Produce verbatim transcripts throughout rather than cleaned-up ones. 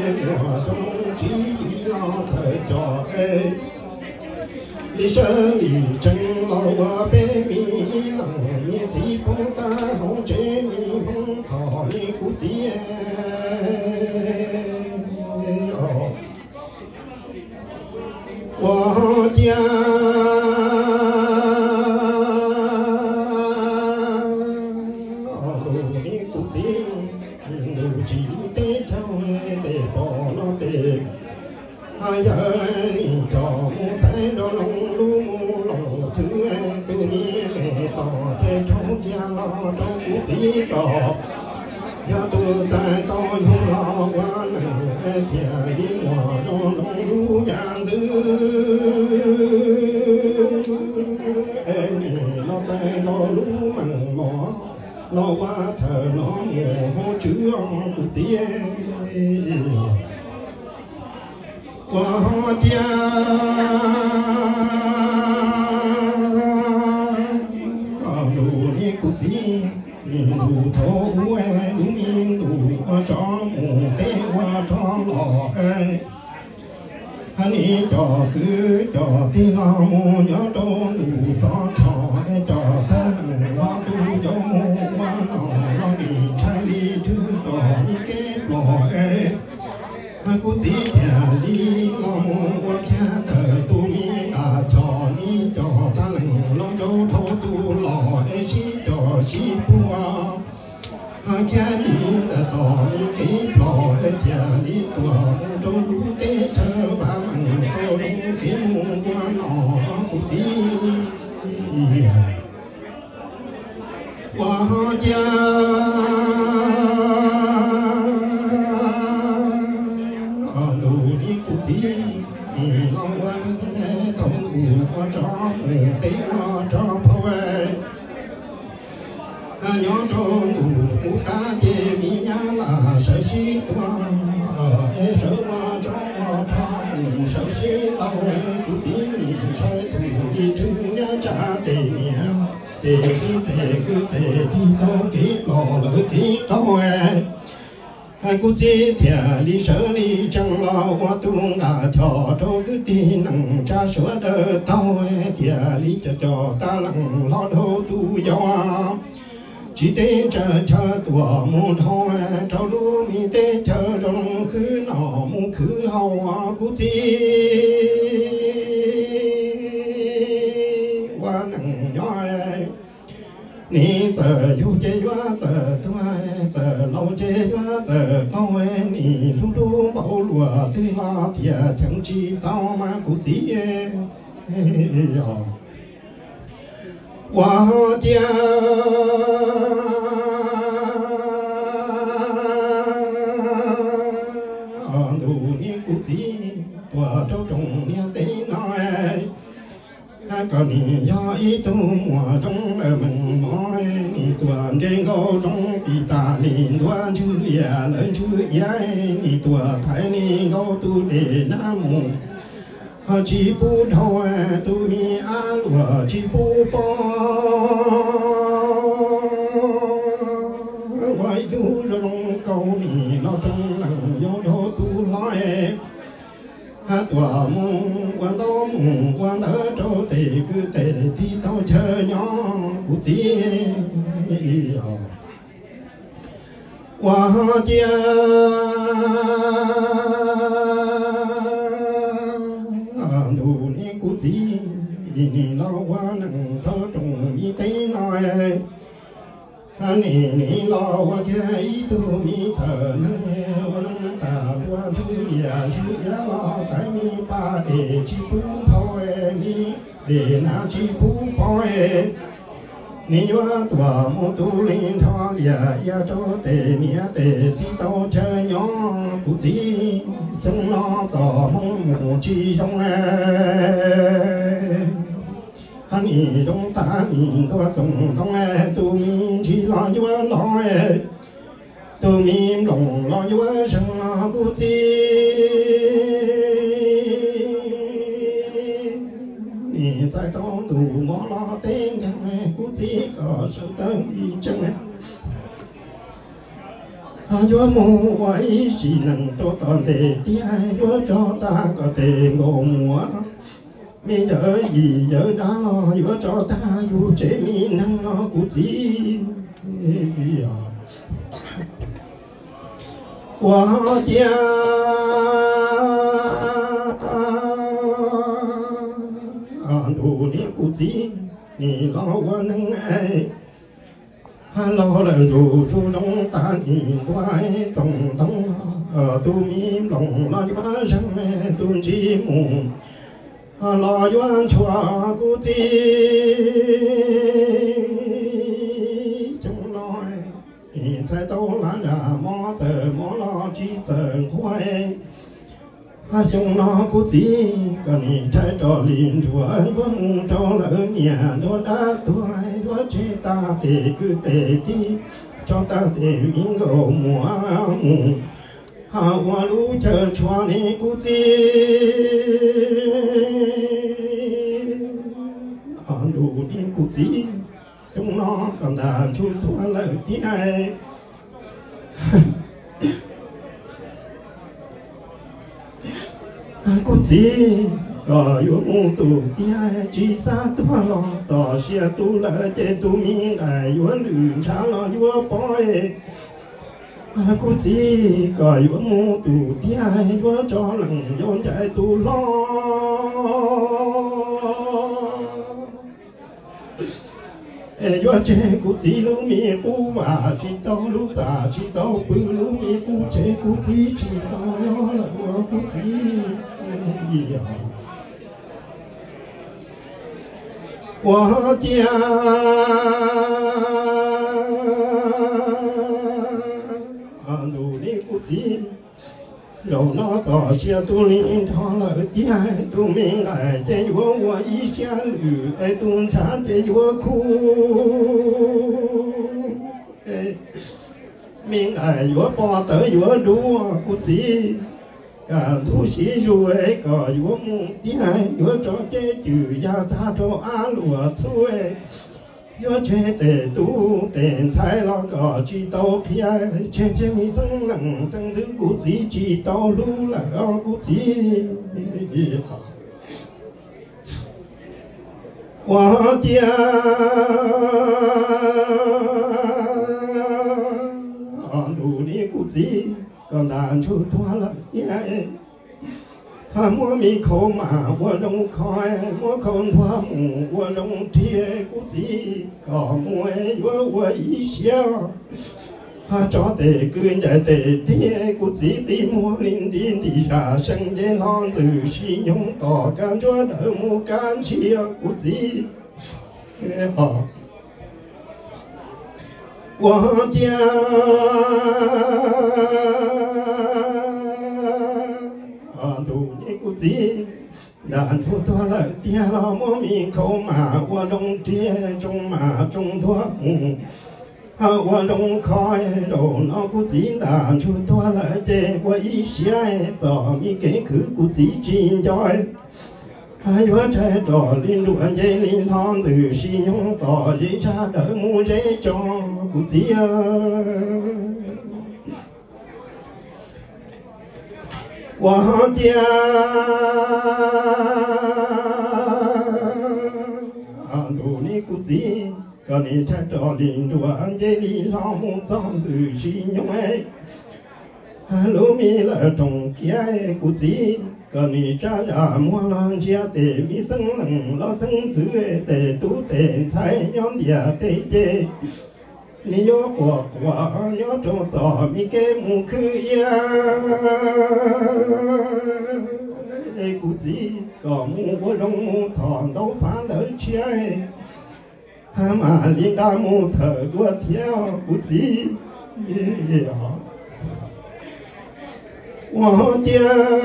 我中只老太着哎，你生里真老我被米冷，你既不打红这米梦讨你估计哦，我家。 ai ni cho mu sai do long lu mu long thứ tu ni mẹ tỏ thế trong kia lo trong cú chỉ có ya tu在高有老我能天里我中中路样子哎你老在高路门我老我头脑我只要不接。 我家路你估计路头哎，路民路我找木被我找老哎，你找个找的那木娘找路上唱哎，找的我都叫木我老让你拆里头找你给老哎。 估计天里老母我看得都明啊，叫你叫他能老叫头都老爱是叫西部啊，看你的早你给老爱天里多母都路的车把门都用给母我老估计我家。 你老我能同我找母对我找婆哎，娘找路不干的米呀啦，谁是多哎，手我找我唱，谁是老哎，不记你谁土里土呀家的娘，得子得个得地都给老了给高哎。 估计天里手里长老我都啊跳着个的能咋说得到哎，天里这叫大人老头都要啊，只得这车多木头哎，找路米得车中去那木去好啊，估计我能要哎。 你这有这月这多这老这月这高哎，你路路保罗的那天曾知道吗？估计哎呀，我家路你估计多少种年的那哎。 có ni ya ít tu mùa trong ở mình nói ni tuần trên cao trong thì ta ni tuần chữ lìa lớn chữ yai ni tuần thái ni cao tu để nam mô chỉ bu thâu tu mi an lúa chỉ bu po quay du trong cầu ni lo trong lòng yêu đô tu nói tua mùng quan đô mùng quan đỡ trâu tề cứ tề thì tao chờ nhỏ cụ chỉ hoa chia đồ ni cụ chỉ ni lo hoa nằng thơ trùng y tế nói ni ni lo hoa kia ý tu mi thờ nâng ta qua chữ ya chữ ya lo phải mi ba để chi phú thôi ni để na chi phú thôi ni wa tua mu tu linh thọ ya ya cho tề nia tề chi tao chơi nhỏ cụ chỉ chân nó gió mong mù chi trong hắn ni trong ta ni tua trong trong tu mi chi lo yo lo tu mi lòng lo yo sang lo cụ chỉ在高度莫拉丁江哎，估计个是等一阵哎。啊， chúa mù quay xì nâng cho toàn đề tia chúa cho ta có thể ngộ múa mi giờ gì giờ đã lo chúa cho ta dù chế mi nâng của gì quá cha đủ ni của gì ni lo quá nâng ai lo là dù dù trong ta ni toái trong đông ở tu mi lòng lo ba răng mẹ tu chi mù lo yuan chua của gì trong nói在都难着莫怎么了只怎会啊兄那估计个你在这林着我木着了年多大对我这大的个得的叫大的民个木木啊我路这穿的估计啊路的估计chúng nó còn đàn chú thua lời tiếng ai có gì có yếu mù tù tiếng ai chỉ xa tua lo cho xe tu lợi chế tu miên đại yếu lửng trả lo yếu bói có gì có yếu mù tù tiếng ai yếu cho lần dồn chạy tu lo yo che ku chi lu mi pu wa chi tao lu za chi tao pu lu mi pu che ku chi chi tao yo la wo ku chi ya wa jia anu ni ku chi有那早些都领他了的爱都明爱见我我一下绿爱东茶见我哭哎明爱我把得我路估计cả thu sĩ rồi có yo mu ti ai yo cho chế chữ ya cha cho a lúa xuôi yo chế tề tu tề trái lo có chỉ tao kia chế chế mi sinh lặng sinh giữ cụ chỉ chỉ tao lu là có cụ chỉ hoa tia ăn đủ ni cụ chỉ còn đàn chú thua là nhảy hà mua mi khô mà mua đông khói mua không hoa mù mua đông thiê cú gì có mua mua mua ý xéo hà cho tề cứ chạy tề thiê cú gì đi mua linh đi đi ra sân dễ lon từ xí nhung tỏ can cho đỡ mua can chia cú gì ờ我家啊，路你估计，难出多了点了，我命口嘛，我弄爹种嘛种多木，啊，我弄开肉那估计难出多了点，我一些早米给去估计真在。ai vợ trai trò linh ruộng dây linh thon từ xi nhung tỏ dây ra đỡ mu dây cho cụ chia hoa chia ăn đồ ni cụ gì còn ni trai trò linh ruộng dây linh thon mu xong từ xi nhung ấy lúa mi là trồng kia cụ gì còn ni cha ra mua lan chia tề mi sinh lằng lo sinh chữ tề tu tề trái nhóm địa tề chê ni yo quả quả nhớ trâu giò mi kê mu khư ya cụ gì có mu vô lông mu thòn đâu phán đỡ chia mà linh đa mu thở đua theo cụ gì我家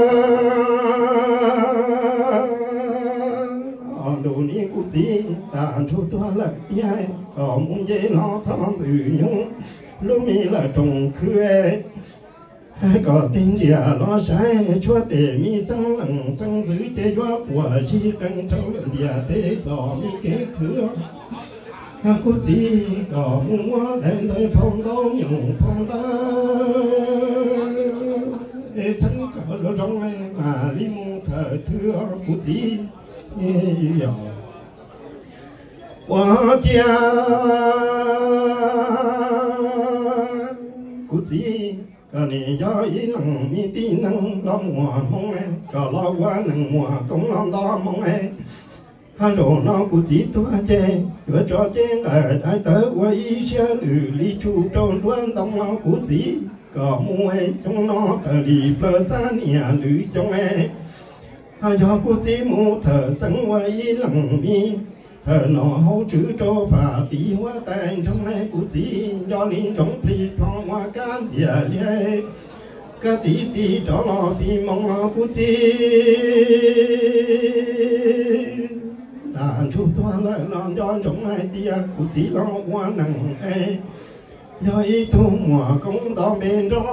路你估计但出多了点，搞木叶老长子用，路米了种科，搞丁家老山出的米生冷生子的月过日更周的得早米给科。 cô chỉ có mua đến tới phong đâu nhiều phong ta chân có lo trong ấy mà đi mua thở thưa cô chỉ yêu quá cha cô chỉ cái này do ý lòng mi tin năng lo mùa mong ấy có lo quá năng mùa cũng lo đó mong ấy hai đồ nó cũng chỉ tua chê vừa cho chê ở đại tớ quay xe lử lý chu trôn quân đông nó cũng chỉ có mua ấy trong nó thờ đi bờ xa nhà lử trong ấy hai do cũng chỉ mua thờ sẵn quay lòng mi thờ nó hỗ chữ cho phá tí hoa tàn trong ấy cũng chỉ do linh trong phi phong hoa can địa lệ cái gì gì cho nó phi mong nó cũng chỉ đàn chú toan lại lòng cho trong hai tia cũng chỉ lo qua nặng ấy do ý thu mùa cũng đó bên đó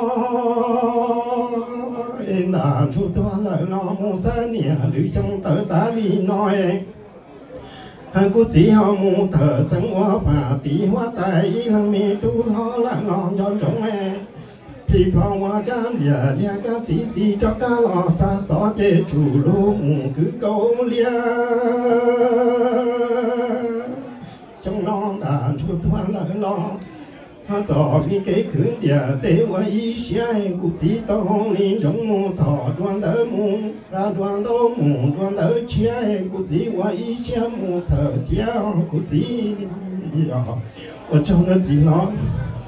đàn chú toan lại lo mua xa nhà lưỡi trong tờ tá đi nói cũng chỉ họ mua thở sáng hoa và tí hoa tài lăng mê tu họ lại lòng cho trong ấy thì phong hoa cam địa lia cá xí xí cho cá lò xa xó chê chủ lô mù cứ câu lia trong non đàn chú thoa lại lo họ cho mi cái khứ địa tế hoa ý xe cũng chỉ tao linh trong mù thọ đoan đỡ mù ra đoan đô mù đoan đỡ xe cũng chỉ hoa ý xe mù thở theo cũng chỉ ở trong nó chỉ nó